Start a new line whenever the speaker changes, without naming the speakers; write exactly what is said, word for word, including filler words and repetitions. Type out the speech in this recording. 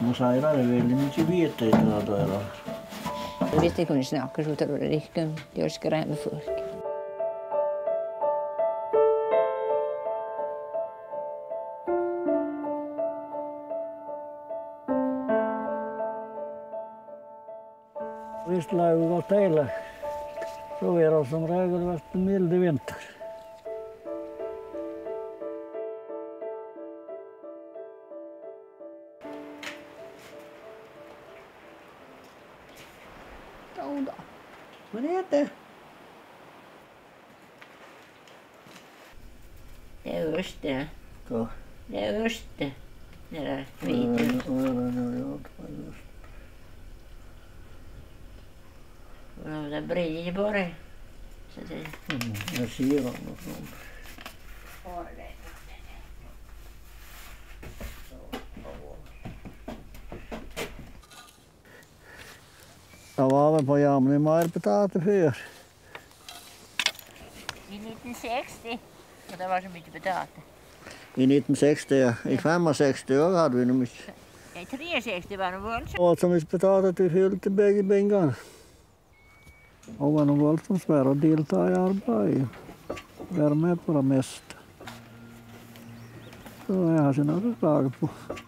Man säger att det är väldigt mycket vietteitä tuolla.
Visst kunde snacka så tror jag det kan göra skräm med folk.
Visst lär teillä suvella som regel vasta milde vinter.
Jodå.
Vad heter det?
Det är Öster.
Ko?
Det är Öster. Det där vita. No, det blir bara. Så det.
Mm, jag ser honom och sånt. Jag var väl på Jamni majpotatis för.
I nittonhundrasextio. Och det var så mycket potatis.
I nittonhundrasextio, ja. I femhundrasextio hade vi nog mycket.
I trettiosex var det våldsamt.
Och så mycket potatis vi fyllde bägge bängarna. Och var nog våldsamt svårt att delta i arbetet. Vara med på det mesta. Så jag har sina förslag på.